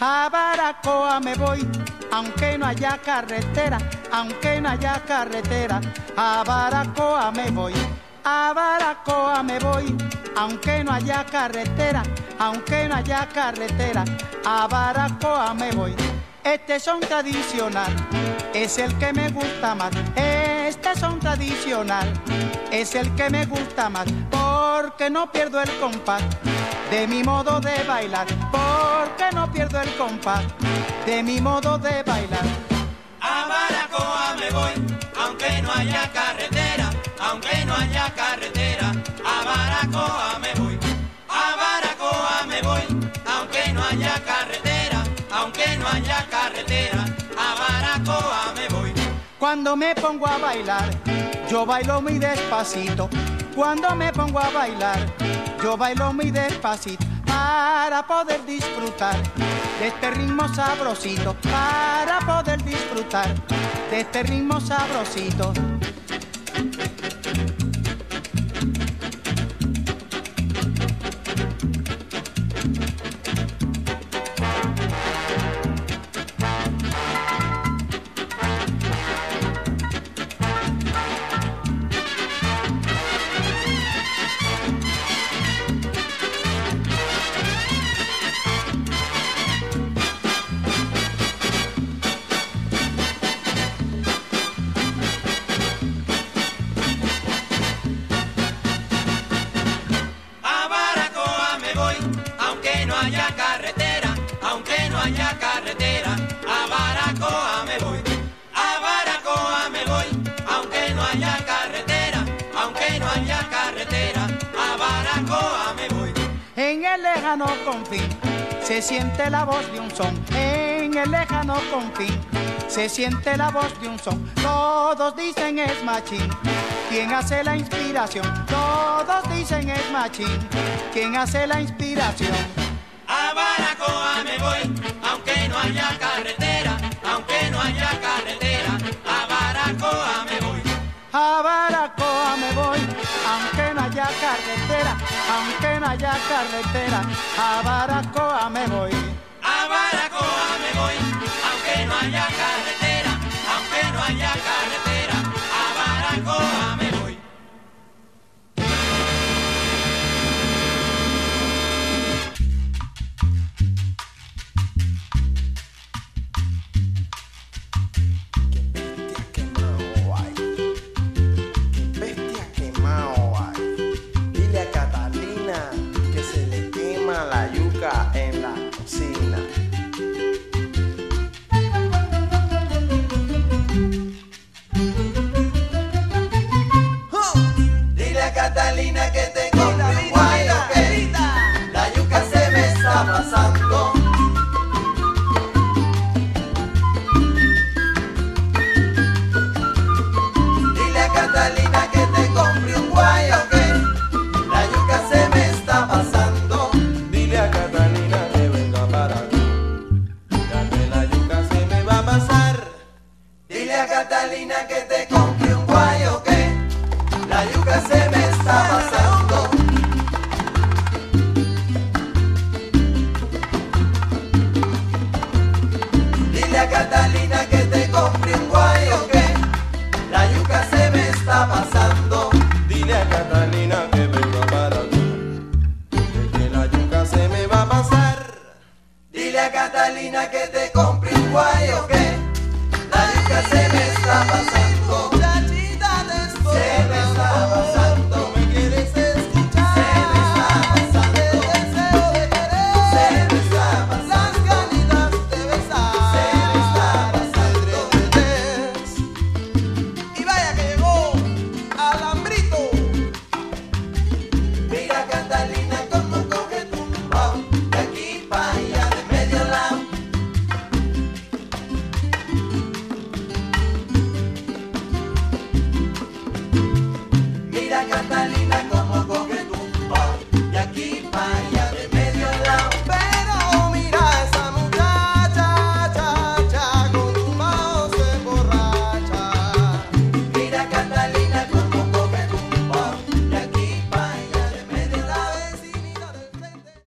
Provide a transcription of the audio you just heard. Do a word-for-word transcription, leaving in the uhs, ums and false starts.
A Baracoa me voy, aunque no haya carretera, aunque no haya carretera. A Baracoa me voy, a Baracoa me voy, aunque no haya carretera, aunque no haya carretera. A Baracoa me voy. Este son tradicional, es el que me gusta más. Este son tradicional, es el que me gusta más, porque no pierdo el compás de mi modo de bailar, porque no pierdo el compás de mi modo de bailar. A Baracoa me voy, aunque no haya carretera, aunque no haya carretera. A Baracoa me voy, a Baracoa me voy, aunque no haya carretera, aunque no haya carretera. A Baracoa me voy. Cuando me pongo a bailar, yo bailo muy despacito. Cuando me pongo a bailar, yo bailo muy despacito, para poder disfrutar de este ritmo sabrosito, para poder disfrutar de este ritmo sabrosito. Carretera, a Baracoa me voy, a Baracoa me voy, aunque no haya carretera, aunque no haya carretera, a Baracoa me voy. En el lejano confín se siente la voz de un son, en el lejano confín se siente la voz de un son. Todos dicen es Machín quien hace la inspiración, todos dicen es Machín quien hace la inspiración. A Baracoa me voy, aunque no haya carretera, aunque no haya carretera. A Baracoa me voy, a Baracoa me voy, aunque no haya carretera, aunque no haya carretera. A Baracoa me voy, a Baracoa me voy, aunque no haya carretera, aunque no haya carretera. A Baracoa me voy. La yuca en la cocina. Oh. Dile a Catalina que te compre un guayo, que la yuca se me está pasando. Dile a Catalina que te compre un guayo, que la yuca se me está pasando. Dile a Catalina que venga para acá, ya que la yuca se me va a pasar. Dile a Catalina que te compre un guayo, que la yuca se me está pasando. Dile a Catalina que te compre un guayo, que la yuca se me está pasando. Dile a Catalina que venga para acá, que la yuca se me va a pasar. Dile a Catalina que te compre un guayo, que la yuca se me está pasando.